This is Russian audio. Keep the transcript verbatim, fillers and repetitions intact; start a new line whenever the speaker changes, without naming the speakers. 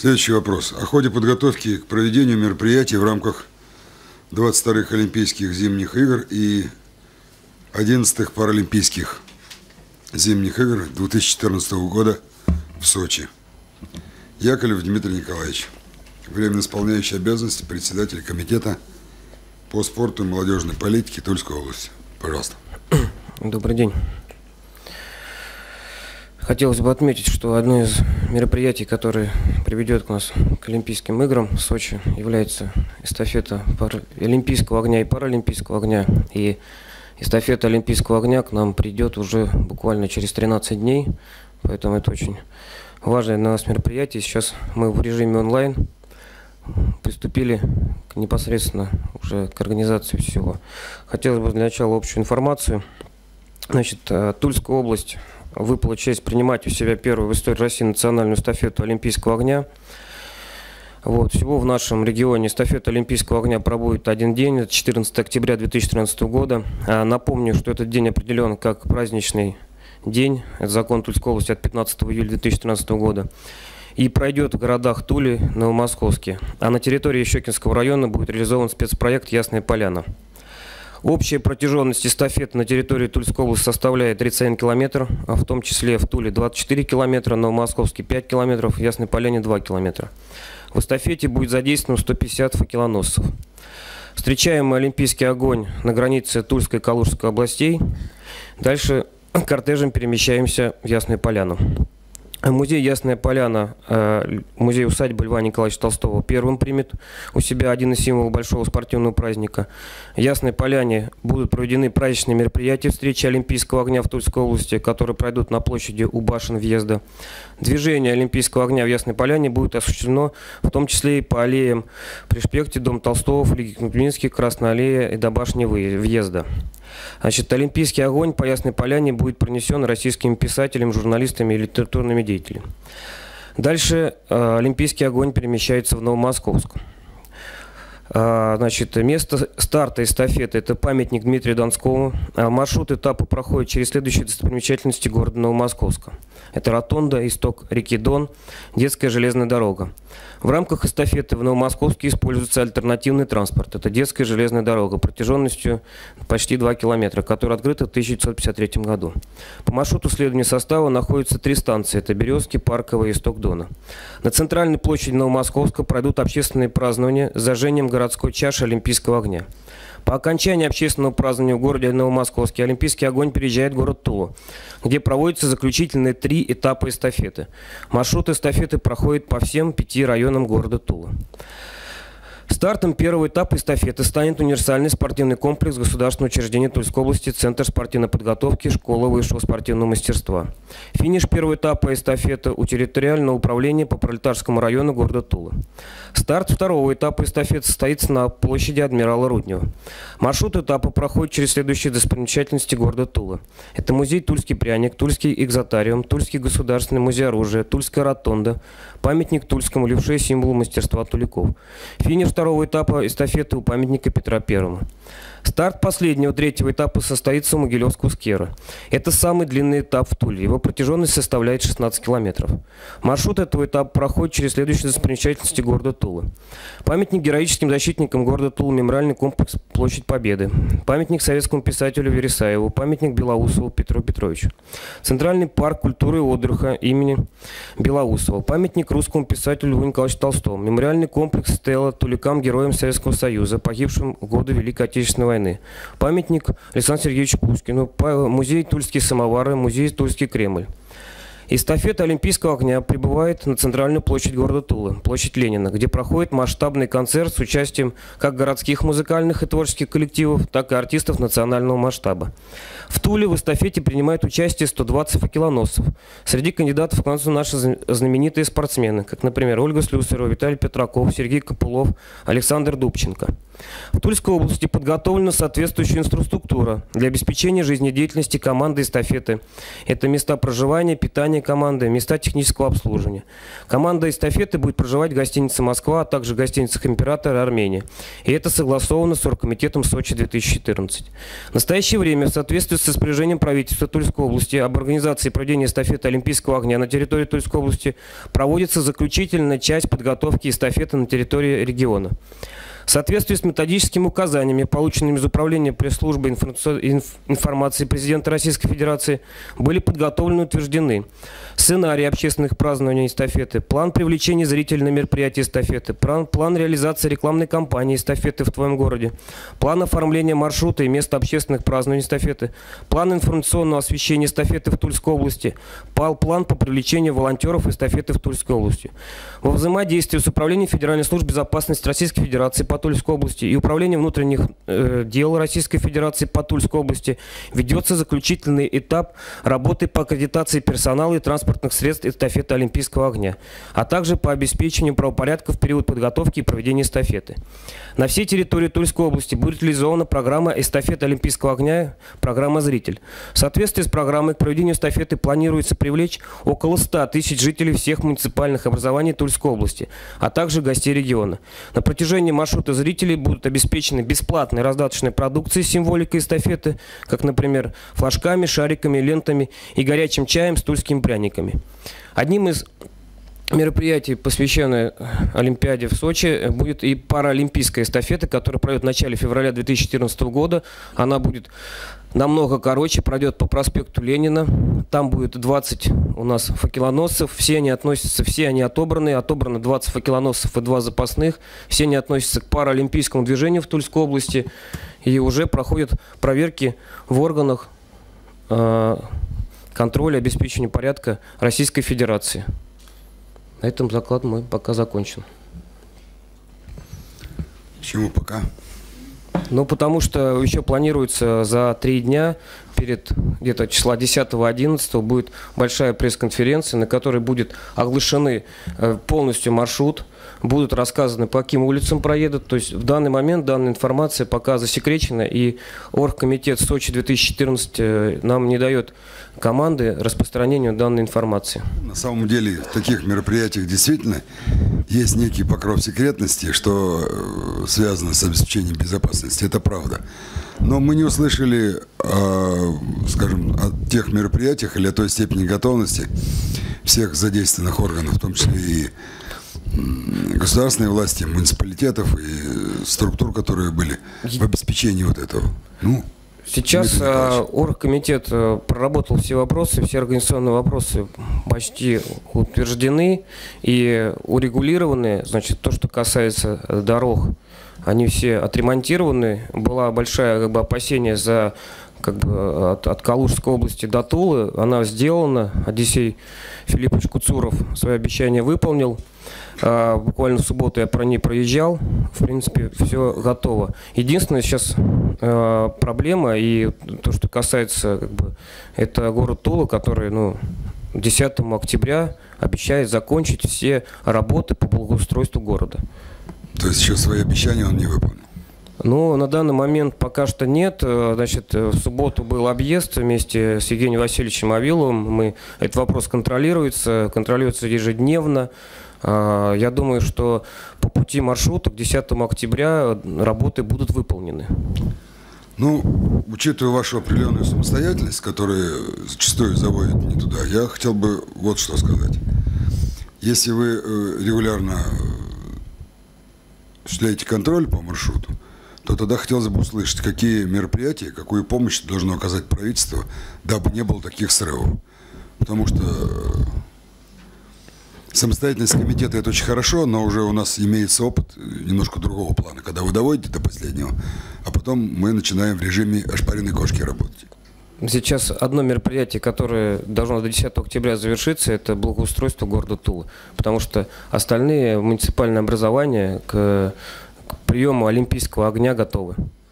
Следующий вопрос. О ходе подготовки к проведению мероприятий в рамках двадцать вторых Олимпийских зимних игр и одиннадцатых Паралимпийских зимних игр две тысячи четырнадцатого года в Сочи. Яковлев Дмитрий Николаевич, временно исполняющий обязанности председателя комитета по спорту и молодежной политике Тульской области. Пожалуйста.
Добрый день. Хотелось бы отметить, что одно из мероприятий, которое приведет к нас к Олимпийским играм в Сочи, является эстафета Олимпийского огня и Паралимпийского огня. И эстафета Олимпийского огня к нам придет уже буквально через тринадцать дней, поэтому это очень важное для нас мероприятие. Сейчас мы в режиме онлайн приступили к непосредственно уже к организации всего. Хотелось бы для начала общую информацию. Значит, Тульская область выпала честь принимать у себя первую в истории России национальную эстафету Олимпийского огня. Вот, всего в нашем регионе эстафета Олимпийского огня пробудет один день, это четырнадцатое октября две тысячи тринадцатого года. А напомню, что этот день определен как праздничный день, это закон Тульской области от пятнадцатого июля две тысячи тринадцатого года. И пройдет в городах Тули, Новомосковске. А на территории Щекинского района будет реализован спецпроект «Ясная поляна». Общая протяженность эстафеты на территории Тульской области составляет тридцать один километр, а в том числе в Туле двадцать четыре километра, Новомосковске пять километров, в Ясной Поляне два километра. В эстафете будет задействовано сто пятьдесят факелоносцев. Встречаем мы Олимпийский огонь на границе Тульской и Калужской областей. Дальше кортежем перемещаемся в Ясную Поляну. Музей «Ясная поляна», музей усадьбы Льва Николаевича Толстого первым примет у себя один из символов большого спортивного праздника. В Ясной Поляне будут проведены праздничные мероприятия встречи Олимпийского огня в Тульской области, которые пройдут на площади у башен въезда. Движение Олимпийского огня в Ясной Поляне будет осуществлено в том числе и по аллеям Пришпекте, Дом Толстого, Флигельминский, Красная аллея и до башни въезда. Значит, Олимпийский огонь по Ясной Поляне будет пронесен российскими писателями, журналистами и литературными деятелями. Дальше э, Олимпийский огонь перемещается в Новомосковск. Э, значит, место старта эстафеты – это памятник Дмитрию Донскому. Э, маршрут этапа проходит через следующие достопримечательности города Новомосковска. Это Ротонда, исток реки Дон, детская железная дорога. В рамках эстафеты в Новомосковске используется альтернативный транспорт. Это детская железная дорога протяженностью почти два километра, которая открыта в тысяча девятьсот пятьдесят третьем году. По маршруту следования состава находятся три станции. Это Березки, Парковая и исток Дона. На центральной площади Новомосковска пройдут общественные празднования с зажжением городской чаши Олимпийского огня. По окончании общественного празднования в городе Новомосковске Олимпийский огонь переезжает в город Тулу, где проводятся заключительные три этапа эстафеты. Маршрут эстафеты проходит по всем пяти районам города Тула. Стартом первого этапа эстафеты станет универсальный спортивный комплекс государственного учреждения Тульской области, Центр спортивной подготовки, Школа высшего спортивного мастерства. Финиш первого этапа эстафеты у территориального управления по Пролетарскому району города Тула. Старт второго этапа эстафеты состоится на площади Адмирала Руднева. Маршрут этапа проходит через следующие достопримечательности города Тула. Это музей «Тульский пряник», Тульский экзотариум, Тульский государственный музей оружия, Тульская ротонда, памятник Тульскому левше, символу мастерства туляков. Финиш второго этапа эстафеты у памятника Петра Первого. Старт последнего, третьего этапа состоится у Могилевского сквера. Это самый длинный этап в Туле. Его протяженность составляет шестнадцать километров. Маршрут этого этапа проходит через следующие достопримечательности города Тулы. Памятник героическим защитникам города Тула, мемориальный комплекс Площадь Победы. Памятник советскому писателю Вересаеву. Памятник Белоусову Петру Петровичу. Центральный парк культуры и отдыха имени Белоусова. Памятник русскому писателю Льву Николаевичу Толстому. Мемориальный комплекс Стелла туликам, героям Советского Союза, погибшим в годы Великой Отечественной войны. Памятник Александру Сергеевичу Пушкину, музей «Тульские самовары», музей «Тульский Кремль». Эстафета Олимпийского огня прибывает на центральную площадь города Тулы, площадь Ленина, где проходит масштабный концерт с участием как городских музыкальных и творческих коллективов, так и артистов национального масштаба. В Туле в эстафете принимают участие сто двадцать факелоносцев. Среди кандидатов оказываются наши знаменитые спортсмены, как, например, Ольга Слюсарева, Виталий Петраков, Сергей Копылов, Александр Дубченко. В Тульской области подготовлена соответствующая инфраструктура для обеспечения жизнедеятельности команды эстафеты. Это места проживания, питания команды, места технического обслуживания. Команда эстафеты будет проживать в гостинице «Москва», а также в гостиницах «Император» и «Армения». И это согласовано с Оргкомитетом Сочи две тысячи четырнадцать. В настоящее время, в соответствии с распоряжением правительства Тульской области об организации проведения эстафеты Олимпийского огня на территории Тульской области, проводится заключительная часть подготовки эстафеты на территории региона. В соответствии с методическими указаниями, полученными из Управления пресс-службы информации Президента Российской Федерации, были подготовлены и утверждены сценарий общественных празднований эстафеты, план привлечения зрителей на мероприятия эстафеты, план, план реализации рекламной кампании эстафеты в твоем городе, план оформления маршрута и места общественных празднований эстафеты, план информационного освещения эстафеты в Тульской области, план по привлечению волонтеров эстафеты в Тульской области. Во взаимодействии с Управлением Федеральной службы безопасности Российской Федерации по Тульской области и Управлением внутренних э, дел Российской Федерации по Тульской области ведется заключительный этап работы по аккредитации персонала и транспортных средств эстафеты Олимпийского огня, а также по обеспечению правопорядка в период подготовки и проведения эстафеты. На всей территории Тульской области будет реализована программа эстафеты Олимпийского огня, программа «Зритель». В соответствии с программой к проведению эстафеты планируется привлечь около ста тысяч жителей всех муниципальных образований Тульской области, а также гостей региона. На протяжении маршрута зрителей будут обеспечены бесплатной раздаточной продукцией с символикой эстафеты, как, например, флажками, шариками, лентами и горячим чаем с тульскими пряниками. Одним из мероприятий, посвященное Олимпиаде в Сочи, будет и паралимпийская эстафета, которая пройдет в начале февраля две тысячи четырнадцатого года. Она будет намного короче, пройдет по проспекту Ленина. Там будет двадцать у нас факелоносцев. Все они относятся, все они отобраны. Отобрано двадцать факелоносцев и два запасных. Все они относятся к паралимпийскому движению в Тульской области. И уже проходят проверки в органах э, контроля, обеспечения порядка Российской Федерации. На этом заклад мой пока закончен.
Почему пока?
Ну, потому что еще планируется за три дня, перед где-то числа десятого-одиннадцатого, будет большая пресс-конференция, на которой будет оглашены полностью маршрут, будут рассказаны, по каким улицам проедут. То есть в данный момент данная информация пока засекречена, и Оргкомитет Сочи две тысячи четырнадцать нам не дает команды распространению данной информации. На
самом деле в таких мероприятиях действительно есть некий покров секретности, что связано с обеспечением безопасности. Это правда. Но мы не услышали, скажем, о тех мероприятиях или о той степени готовности всех задействованных органов, в том числе и государственной власти, муниципалитетов и структур, которые были в обеспечении вот этого. Ну,
сейчас Оргкомитет проработал все вопросы, все организационные вопросы почти утверждены и урегулированы. Значит, то, что касается дорог, они все отремонтированы. Была большая, как бы, опасение за, как бы, от, от Калужской области до Тулы. Она сделана. Одиссей Филиппович Куцуров свои обещания выполнил. А, буквально в субботу я про ней проезжал. В принципе, все готово. Единственная сейчас а, проблема, и то, что касается, как бы, это город Тула, который, ну, десятого октября обещает закончить все работы по благоустройству города.
То есть еще свои обещания он не выполнил?
Ну, на данный момент пока что нет. Значит, в субботу был объезд вместе с Евгением Васильевичем Авиловым. Мы, этот вопрос контролируется, контролируется ежедневно. Я думаю, что по пути маршрута к десятому октября работы будут выполнены.
Ну, учитывая вашу определенную самостоятельность, которая зачастую заводит не туда, я хотел бы вот что сказать. Если вы регулярно осуществляете контроль по маршруту, то тогда хотелось бы услышать, какие мероприятия, какую помощь должно оказать правительство, дабы не было таких срывов. Потому что самостоятельность комитета – это очень хорошо, но уже у нас имеется опыт немножко другого плана, когда вы доводите до последнего, а потом мы начинаем в режиме ошпаренной кошки работать.
Сейчас одно мероприятие, которое должно до десятого октября завершиться, это благоустройство города Тулы. Потому что остальные муниципальные образования к, к приему олимпийского огня готовы.